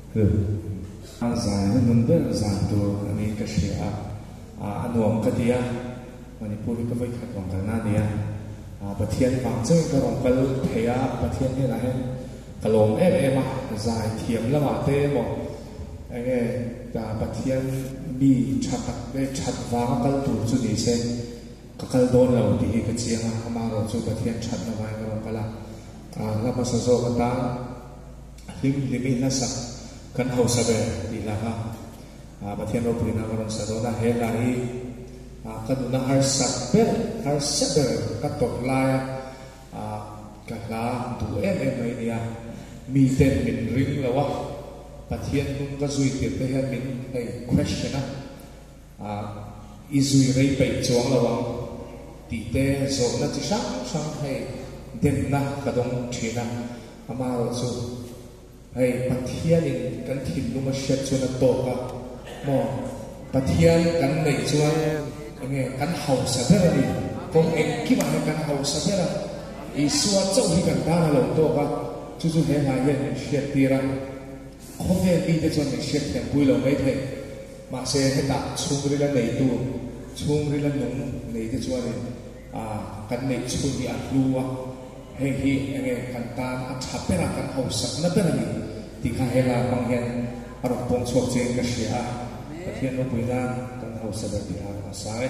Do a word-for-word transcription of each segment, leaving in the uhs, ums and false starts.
a zai na nun ber zan tur ani ka shia a anuam ka dia manipuri ka vai khat wang kalna dia a pathian pang chei ka rong kal theya pathian he na he kalom em em a zai thiam lama te mo enge ta pathian bi thatak be thatwa kal tu chu ni se ka kal don lo ti ka chianga ama ro chu pathian that na vai ka rong kala a la pa sa zo ka ta lim limi na sa kan hau sabe di laha a pathian ro purina ka rong sa do na he la hi a ka du na har sak be har sabe ka tok la a ka la du em em mai dia mi ten min ring la wa pathian nung ka zui tir te he min ei question a a izui rei pe chuang la wa ti te zo na chi sang sang hai den na ka dong thina ama ro chu hey pathian in kan thin lu ma shet chu na to ka mo pathian kan nei chuan nge kan hau sa bera ni kong en ki ma kan hau sa bera i suwa chau hi kan ta na lo to ka chu chu he ha yen shet tira ko ve bi te chuan ni shet kan pui lo mai the ma se he ta chung ri la nei tu chung ri la nung nei te chuan ni a kan nei chu ni a luwa hei hi nge kan ta a thapera kan hau sak na bera ni ti kha hela pang hian arok pong chok cheng ka sia pathian no puina kan hau sa ba ti ha sai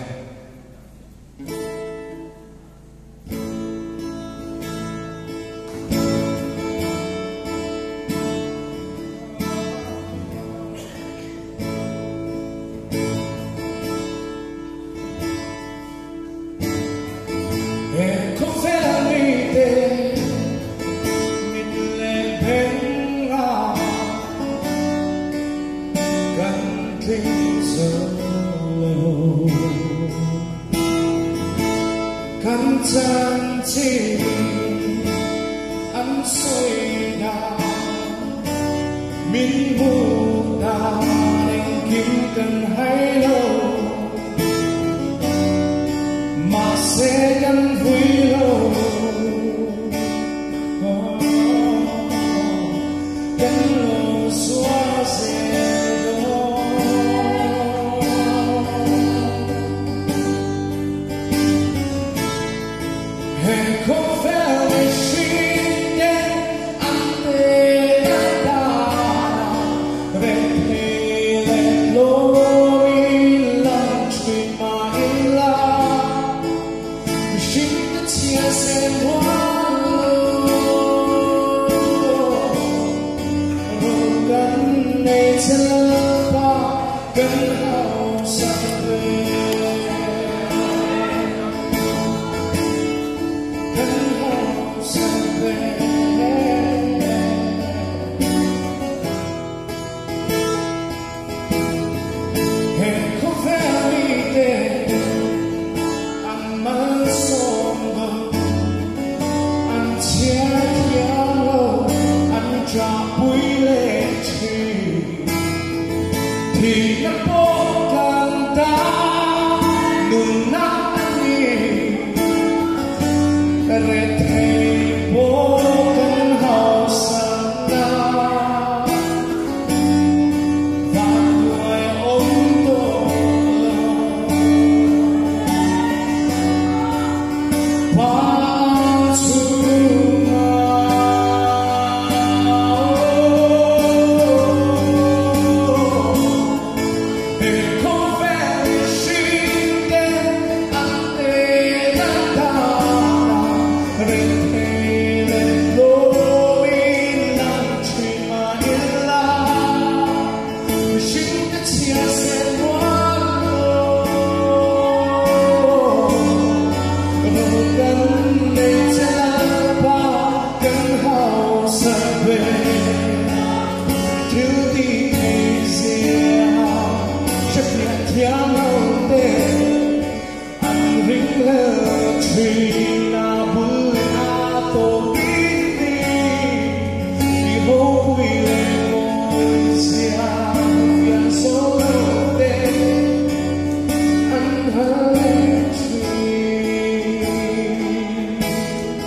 kan chân chỉ ăn sôi đà min bu đà nên kiếm cần hay lâu mà sẽ gắn vui lâu gắn lâu xóa dễ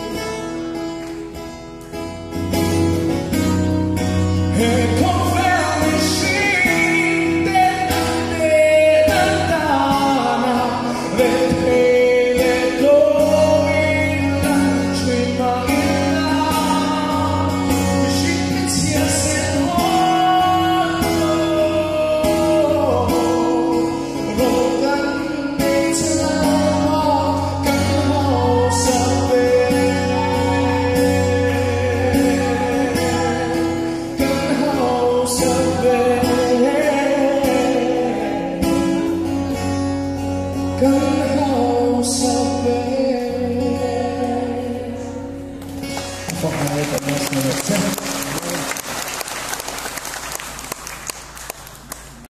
Hey, confess. kan hao sao kể Phong hai tận mắt